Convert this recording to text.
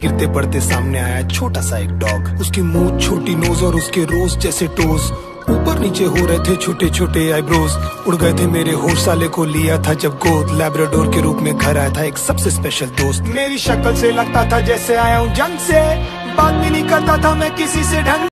गिरते पड़ते सामने आया छोटा सा एक डॉग। उसकी मुंह, छोटी नोज और उसके रोज जैसे टोज, ऊपर नीचे हो रहे थे छोटे छोटे आईब्रोज। उड़ गए थे मेरे होश, साले को लिया था जब गोद। लैब्राडोर के रूप में घर आया था एक सबसे स्पेशल दोस्त। मेरी शक्ल से लगता था जैसे आया हूँ जंग से, बात भी नहीं करता था मैं किसी से ढंग